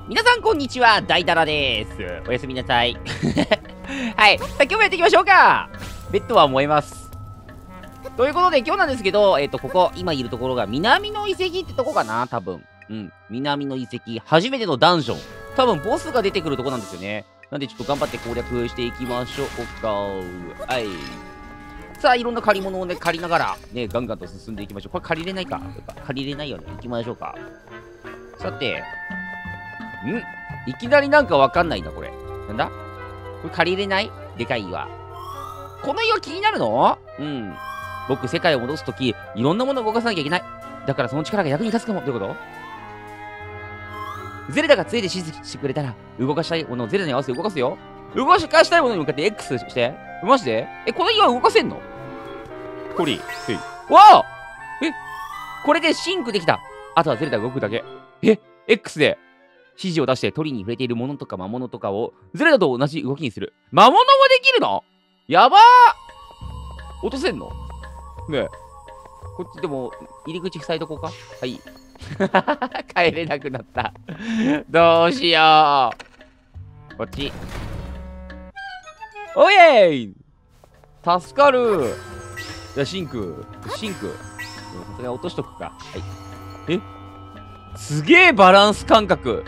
皆さんこんにちは、大太郎です。おやすみなさい。はい。さあ今日もやっていきましょうか。ベッドは燃えます。ということで今日なんですけど、ここ、今いるところが南の遺跡ってとこかな、多分。うん。南の遺跡、初めてのダンジョン。多分ボスが出てくるとこなんですよね。なんでちょっと頑張って攻略していきましょうか。はい。さあ、いろんな借り物をね、借りながら、ね、ガンガンと進んでいきましょう。これ借りれないか。借りれないよね。行きましょうか。さて、いきなりなんかわかんないな、これ。なんだこれ借りれないでかい岩。この岩気になるの？僕、世界を戻すとき、いろんなものを動かさなきゃいけない。だからその力が役に立つかも。どういうこと？ゼルダが杖で指示してくれたら、動かしたいものをゼルダに合わせて動かすよ。動かしたいものに向かって X して。マジで？この岩動かせんの？コリー。わあ！これでシンクできた。あとはゼルダが動くだけ。X で指示を出して鳥に触れているものとか魔物とかをゼルダと同じ動きにする。魔物もできるの？やばー！落とせんの？ねえ。こっちでも入り口塞いどこうか？はい。帰れなくなった。どうしよう。こっち。おいえい！助かる。じゃあシンク。さすがに落としとくか。はい。すげえバランス感覚。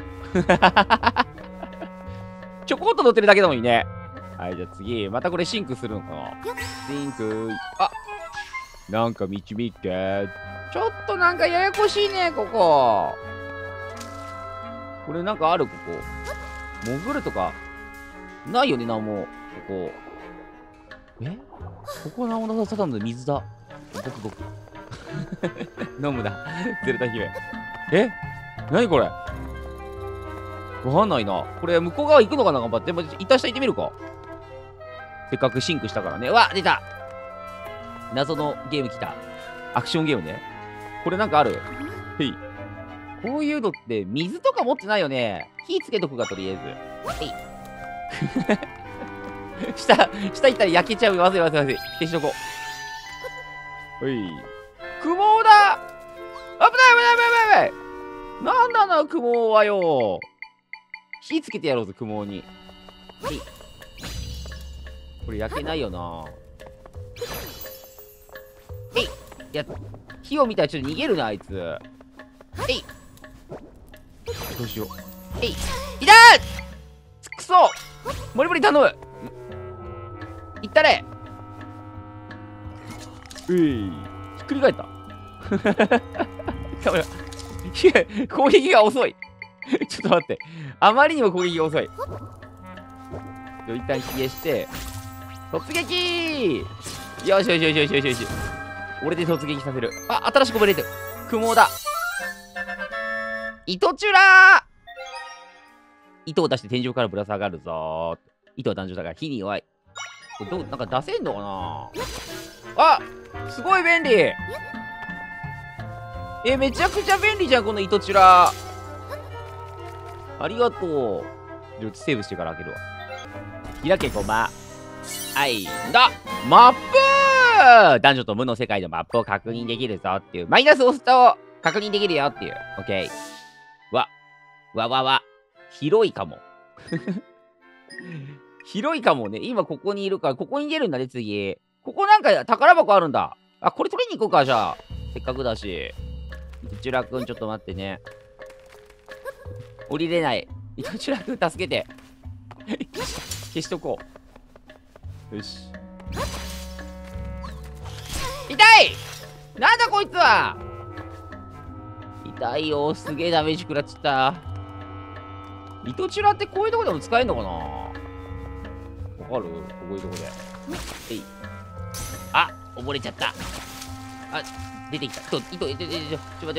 ちょこっと乗ってるだけなのにね。はい、じゃあ次。またこれシンクするのかな？シンク。あ！なんか導いて。ちょっとなんかややこしいね、ここ。これなんかある、ここ。潜るとか。ないよね、なんも。ここ。ここはなんもなさ、ただの水だ。ごく。飲むな。ゼルダ姫。何これ？わかんないな。これ、向こう側行くのかな、頑張って。でも、一旦下行ってみるか。せっかくシンクしたからね。うわ、出た！謎のゲーム来た。アクションゲームね。これなんかある？こういうのって、水とか持ってないよね。火つけとくか、とりあえず。下行ったら焼けちゃう。忘れ。消しとこう。雲だ！危ない！なんだな、雲はよ。火つけてやろうぜ、雲に。これ焼けないよな。火を見たらちょっと逃げるな、あいつ。どうしよう。いたー！くそ！モリモリ頼む！いったれ！ひっくり返った。攻撃が遅い。ちょっと待って。あまりにも攻撃が遅い。一旦消えして、突撃！よし。俺で突撃させる。あ、新しく生まれてる。雲だ。糸チュラー！糸を出して天井からぶら下がるぞ。糸は男女だから火に弱い。これなんか出せんのかな？あ！すごい便利！めちゃくちゃ便利じゃん、この糸チュラー。ありがとう。ちょっとセーブしてから開けるわ。開け、コマ。マップ！男女と無の世界のマップを確認できるぞっていう。マイナスを押すと確認できるよっていう。オッケー。広いかも。広いかもね。今ここにいるから、ここに出るんだね、次。ここなんか宝箱あるんだ。あ、これ取りに行こうか、じゃあ。せっかくだし。糸チュラくん、ちょっと待ってね。降りれない。糸チュラくん、助けて。消しとこう。よし。痛い！なんだこいつは！痛いよ。すげえダメージ食らっちゃった。糸チュラってこういうとこでも使えんのかな？わかる？こういうとこで。あ、溺れちゃった。あ、出てきた。糸、ちょっと待って。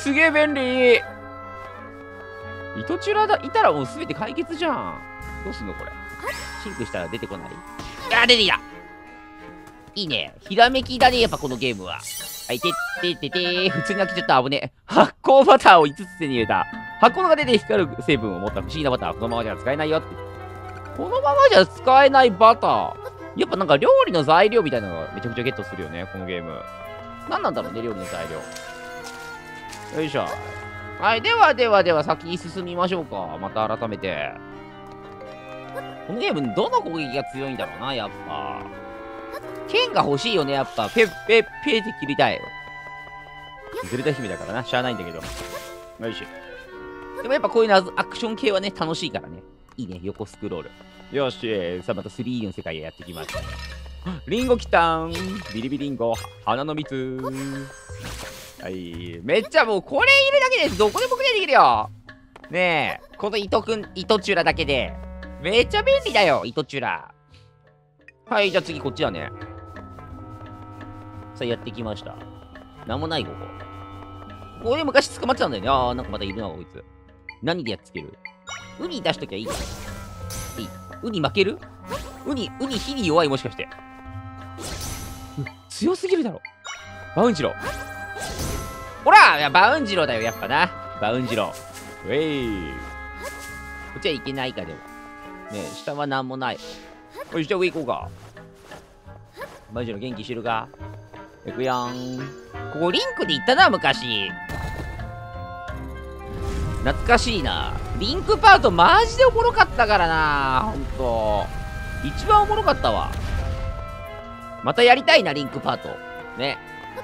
すげえ便利！糸チュラいたらもうすべて解決じゃん。どうすんのこれ。シンクしたら出てこない？あ、出てきた！いいね。ひらめきだね、やっぱこのゲームは。はい、普通に開けちゃった。危ねえ。発酵バターを5つ手に入れた。発酵が出て光る成分を持った不思議なバター。このままじゃ使えないよって。このままじゃ使えないバター。やっぱなんか料理の材料みたいなのがめちゃくちゃゲットするよね、このゲーム。何なんだろうね、料理の材料。よいしょ。 はい、ではではでは、先に進みましょうか。また改めて。このゲーム、どの攻撃が強いんだろうな、やっぱ。剣が欲しいよね、やっぱ。ペッペッペって切りたい。ゼルダ姫だからな、しゃあないんだけど。よいしょ。でもやっぱこういうのアクション系はね、楽しいからね。いいね、横スクロール。よし、さあまた 3D の世界へやってきます。リンゴきたん。ビリビリンゴ、花の蜜。はい。めっちゃもうこれいるだけでどこでもクリアできるよ。ねえ、この糸チュラだけで。めっちゃ便利だよ、糸チュラ。はい、じゃあ次こっちだね。さあやってきました。なんもない、ここ。ここで昔捕まってたんだよね。あー、なんかまたいるな、こいつ。何でやっつける？ウニ出しときゃいいか。いい。ウニ負ける？ウニ火に弱い、もしかして。強すぎるだろ。バウンジロー。ほら、いやバウンジローだよ、やっぱな。バウンジロー。ウェイ。こっちはいけないか、でも。ねえ、下はなんもない。よし、じゃあ上行こうか。バウンジロー元気してるか？行くやん。ここリンクで行ったな、昔。懐かしいな。リンクパートマジでおもろかったからな。ほんと。一番おもろかったわ。またやりたいな、リンクパート。ね。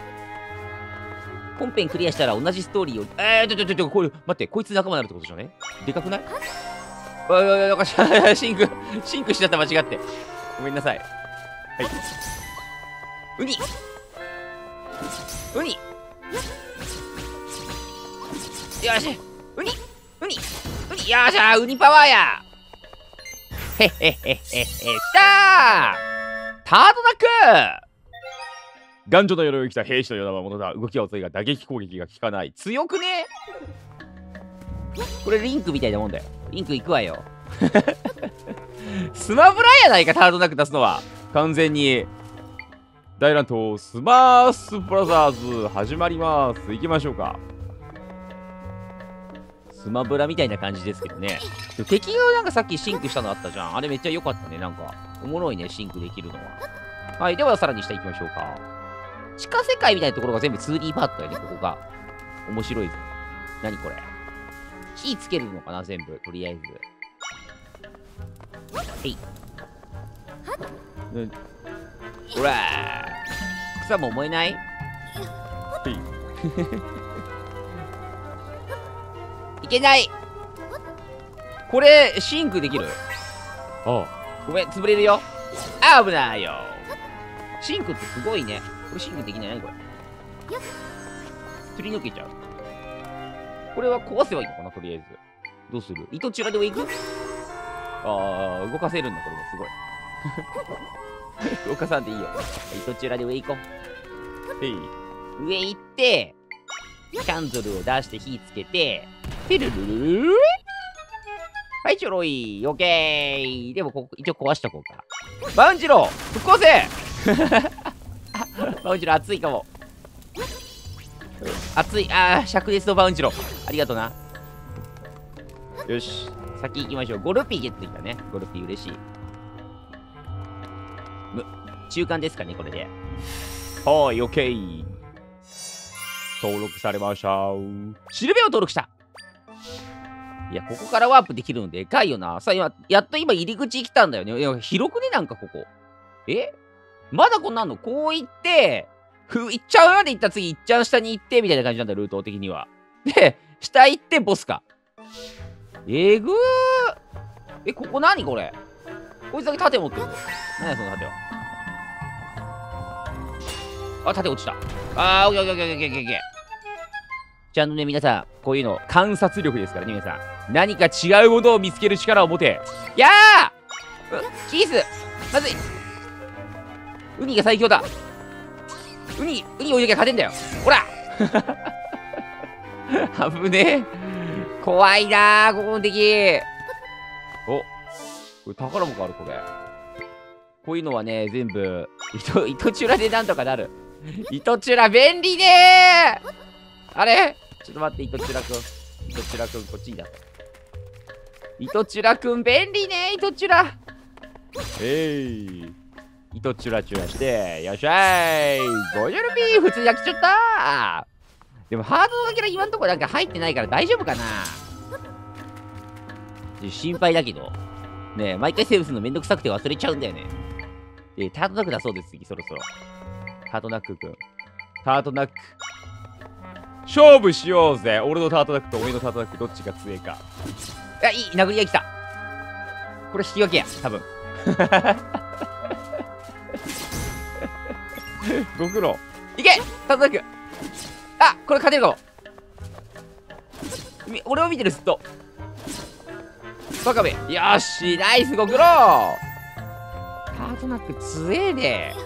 本編クリアしたら同じストーリーを。これ、待って、こいつ仲間になるってことじゃね？でかくない？シンクしちゃった、間違って。ごめんなさい。はい。ウニよしウニよっしゃウニパワーやへっへっへっへっへきたータートナック頑丈な鎧を着た兵士のようなものだ。動きは遅いが打撃攻撃が効かない。強くね？これリンクみたいなもんだよ。リンク行くわよ。スマブラやないか、タートナック出すのは。完全に。大乱闘スマースブラザーズ始まります。行きましょうか。スマブラみたいな感じですけどね。敵がなんかさっきシンクしたのあったじゃん。あれめっちゃ良かったね。なんか、おもろいね、シンクできるのは。はい、ではさらに下行きましょうか。地下世界みたいなところが全部 2D パートだよね、ここが。面白いぞ。何これ。火つけるのかな、全部。とりあえず。へい。ほらー。草も燃えない？へい。いけない。これ、シンクできる？ああ。ごめん、潰れるよ。危ないよ。シンクってすごいね。これシンクできない？何これ。すり抜けちゃう。これは壊せばいいのかな、とりあえず。どうする？糸チュラで上行く？ああ、動かせるんだ、これはすごい。動かさんでいいよ。糸チュラで上行こう。へい。上行って、キャンドルを出して火つけて、ピルルルルルはい、ちょろい。オッケー。でも、ここ、一応壊しとこうか。バウンジロー復興せバウンジロー熱いかも。熱い。灼熱のバウンジロー。ありがとな。よし。先行きましょう。ゴルピーゲットできたね。ゴルピー嬉しい。中間ですかね、これで。はい、オッケー。登録されました。シルベを登録した。いや、ここからワープできるのでかいよな。さあ、やっと今入り口来たんだよね。いや、広くね、なんかここ。まだこんなんの？こう行って、行っちゃうまで行った次、行っちゃう下に行って、みたいな感じなんだ、ルート的には。で、下行ってボスか。えぐー。ここ何これ？こいつだけ盾持ってるぞ。何や、その盾は。盾落ちた。オッケーオッケーオッケーオッケーオッケー。ちゃんとね、皆さん、こういうの、観察力ですからね、皆さん。何か違うものを見つける力を持て。やー！キース！まずい！ウニが最強だ。ウニ置いときゃ勝てんだよ。ほら危ねえ。怖いなー、ここの敵。お、これ宝箱ある、これ。こういうのはね、全部、糸チュラでなんとかなる。糸チュラ便利ねー。あれちょっと待って、糸チュラくん。糸チュラくん、こっちにだ。糸チュラくん、便利ねー、糸チュラ。糸チュラチュラして、よっしゃーい。50ルピー、普通に飽きちゃったー。 でもハードのかけら今んとこなんか入ってないから大丈夫かな。心配だけど。ねえ、毎回セーブするのめんどくさくて忘れちゃうんだよね。タートナックだそうです、次、そろそろ。タートナックくん。タートナック。勝負しようぜ。俺のタートナックと俺のタートナックどっちが強いか。いや、いい、殴りが来た。これ引き分けや、多分。ご苦労。いけタートナック。あ、これ勝てるかも。俺を見てる、ずっと。バカめ。よーし、ナイス、ご苦労。タートナック強えね。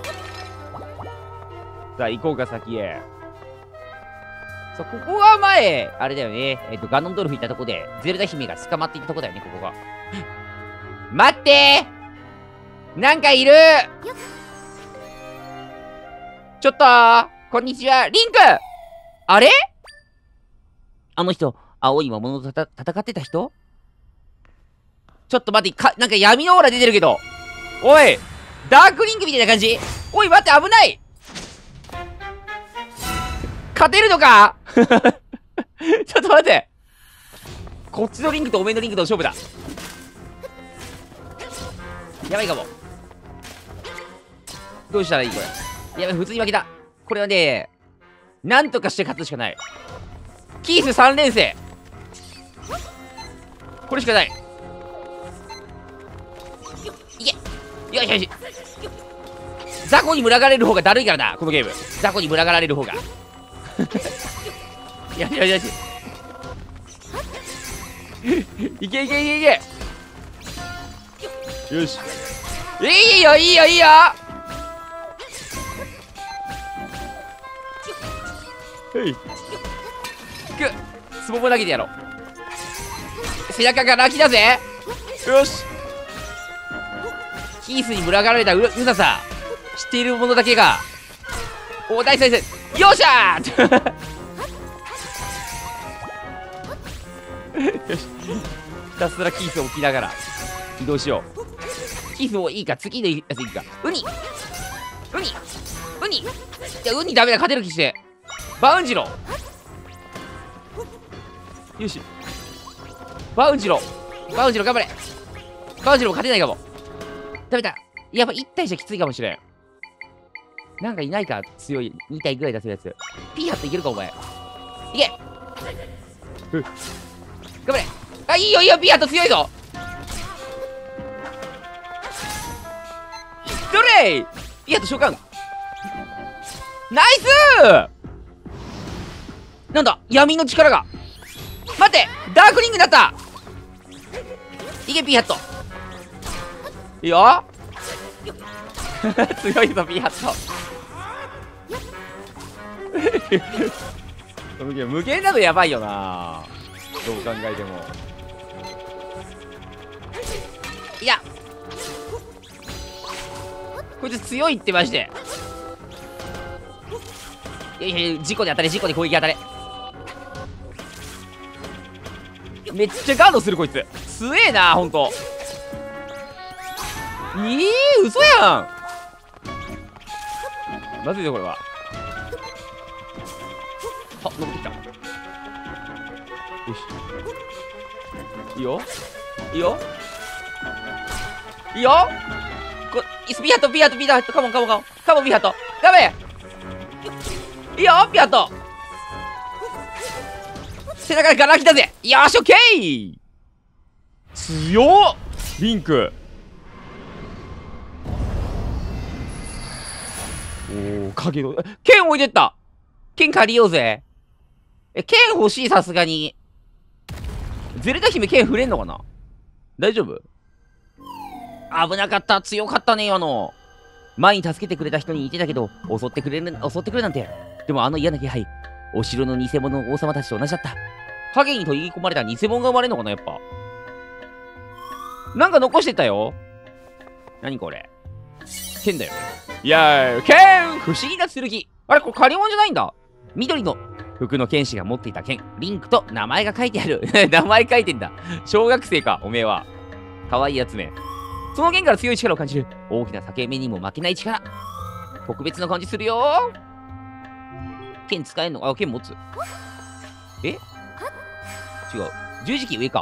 さあ、行こうか、先へ。そう、ここが前、あれだよね。ガノンドルフ行ったとこで、ゼルダ姫が捕まっていたとこだよね、ここが。待ってー、なんかいる。ちょっとこんにちは、リンク。あれ、あの人、青い魔物と戦ってた人。ちょっと待って、なんか闇のオーラ出てるけど。おい、ダークリンクみたいな感じ。おい、待って、危ない。勝てるのか。ちょっと待って。こっちのリンクとおめえのリンクと勝負だ。やばいかも。どうしたらいいこれ。やばい、普通に負けた。これはね、なんとかして勝つしかない。キース3連戦。これしかない。いけ、よしよし。雑魚に群がれる方がだるいからな、このゲーム。雑魚に群がられる方が。よしよしよし。いけいけいけいけ。よし。いいよいいよいいよ。はい。スポボ投げてやろう。背中がラキだぜ。よし。キースに群がられたうざさ知っている者だけが。お、大再生。よっしゃー。よし。ひたすらキースを置きながら移動しよう。キースもいいか、次のやついいか。ウニいや、ウニダメだ、勝てる気して。バウンジロよし。バウンジロ頑張れ。バウンジロ勝てないかも。ダメだ。やっぱ1体じゃきついかもしれん。なんかいないか、強い。2体ぐらい出せるやつ。ピーハットいけるか、お前。いけ。頑張れ。あ、いいよいいよ、ピーハット強いぞ。どれ。ピーハット召喚。ナイスー。なんだ、闇の力が。待って、ダークリングになった。いけ、ピーハット。いいよ。強いぞ、ピーハット。無限なのやばいよな。どう考えても。いや、こいつ強いってマジで。いやいや、事故で当たれ、事故で攻撃当たれ。めっちゃガードするこいつ。強えな、ほんと。嘘やん。まずいぞこれは。あ、登ってきた。よし、いいよいいよいいよ。ピハットピハットカモンビハットダメ。いいよピハット。背中からガラキだぜ。よし、オッケー。強っリンク。おお、影の剣置いてった。剣借りようぜ。剣欲しい、さすがに。ゼルダ姫剣触れんのかな。大丈夫。危なかった。強かったね、今の。前に助けてくれた人に言ってたけど、襲ってくれなんて。でもあの嫌な気配、お城の偽物の王様たちと同じだった。影に取り込まれた偽物が生まれるのかな、やっぱ。なんか残してたよ。何これ。剣だよ。いやー、剣不思議な剣。あれ、これ借り物じゃないんだ。緑の服の剣士が持っていた剣、リンクと名前が書いてある。名前書いてんだ。小学生か、おめえは。かわいいやつめ。その剣から強い力を感じる。大きな裂け目にも負けない力。特別な感じするよ。 剣使えんの？あ、剣持つ。え？違う。十字キー上か。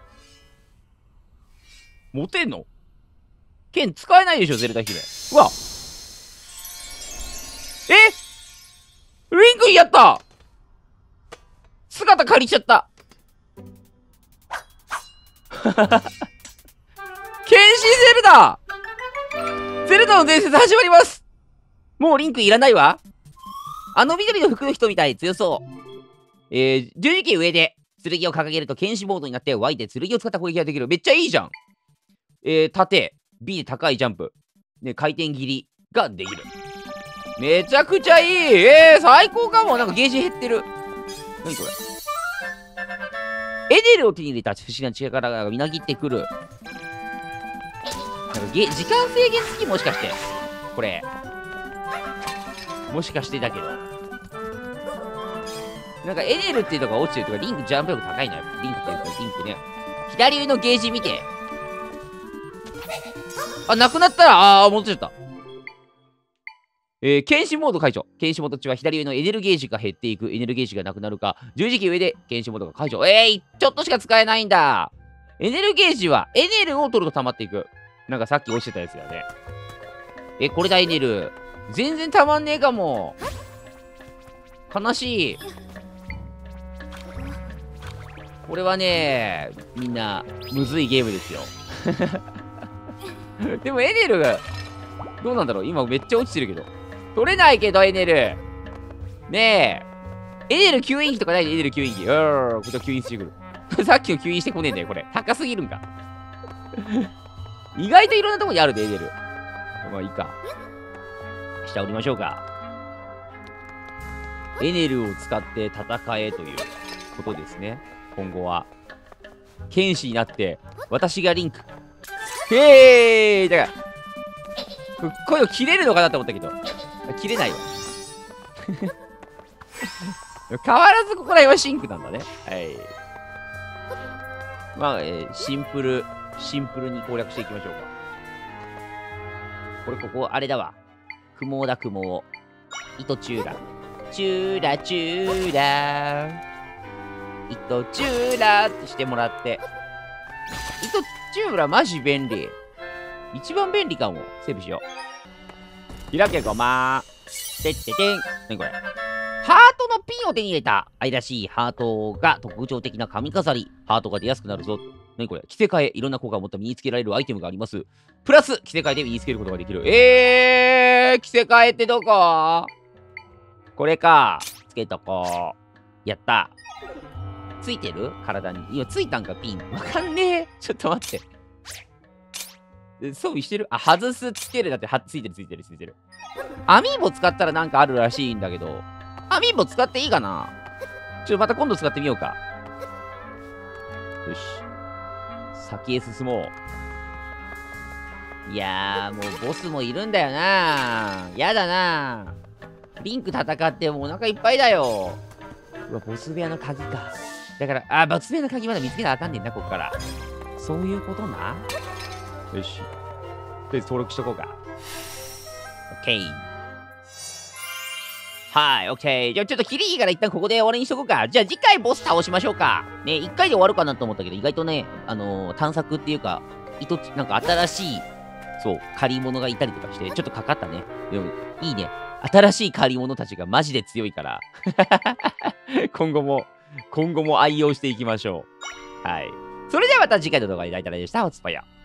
持てんの？剣使えないでしょ、ゼルダ姫。うわ。リンクやった。姿借りちゃった。剣士ゼルダ。ゼルダの伝説始まります。もうリンクいらないわ。あの緑の服の人みたい強そう。十字キー上で剣を掲げると剣士モードになって湧いて剣を使った攻撃ができる。めっちゃいいじゃん。縦 B で高いジャンプで回転切りができる。めちゃくちゃいい。最高かも。なんかゲージ減ってる。何これ。エネルを手に入れた不思議な力がみなぎってくる。なんか時間制限付き、もしかしてこれもしかしてだけど、なんかエネルっていうのが落ちてるとか、リンクジャンプ力高いのよ。リンクっていうか、リンクね。左上のゲージ見て。あ、なくなったら、戻っちゃった。剣士モード解除。剣士モード中は左上のエネルゲージが減っていく。エネルゲージがなくなるか。十字キー上で剣士モードが解除。ちょっとしか使えないんだ。エネルゲージは、エネルを取ると溜まっていく。なんかさっき落ちてたやつだね。これだ、エネル。全然たまんねえかも。悲しい。これはね、みんな、むずいゲームですよ。でもエネルが、どうなんだろう。今めっちゃ落ちてるけど。取れないけど、エネル。ねえ。エネル吸引機とかないで、エネル吸引機。こっちは吸引してくる。さっきの吸引してこねえんだよ、これ。高すぎるんか。意外といろんなとこにあるで、エネル。まあいいか。下降りましょうか。エネルを使って戦えということですね。今後は。剣士になって、私がリンク。だから、声を切れるのかなと思ったけど、切れないわ。変わらずここら辺はシンクなんだね。はい。まあ、シンプルに攻略していきましょうか。ここ、あれだわ。雲だ、雲。糸チューラ。チューラ、チューラ。糸チューラってしてもらって。糸チューラマジ便利。一番便利かも。セーブしよう。開けごまー。てっててん。何これ。ハートのピンを手に入れた。愛らしいハートが特徴的な髪飾り。ハートが出やすくなるぞ。何これ。着せ替え。いろんな効果を持った身につけられるアイテムがあります。プラス、着せ替えで身につけることができる。着せ替えってどこ？これか。つけとこう。やった。ついてる？体に。今ついたんか、ピン。わかんねえ。ちょっと待って。装備してる？あ、外す、つける。だって、ついてる。アミーボ使ったらなんかあるらしいんだけど、アミーボ使っていいかな？また今度使ってみようか。よし。先へ進もう。いやー、もうボスもいるんだよな。やだな。リンク戦ってもうお腹いっぱいだよ。うわ、ボス部屋の鍵か。だから、ボス部屋の鍵まだ見つけなあかんねんな、こっから。そういうことな。よし。とりあえず登録しとこうか。オッケー。はい、オッケー。じゃあちょっとキリいいから一旦ここで終わりにしとこうか。じゃあ次回ボス倒しましょうか。ね、一回で終わるかなと思ったけど、意外とね、探索っていうか、なんか新しい、そう、借り物がいたりとかして、ちょっとかかったね。でも、いいね。新しい借り物たちがマジで強いから。今後も愛用していきましょう。はい。それではまた次回の動画で大体でした。おつぱや。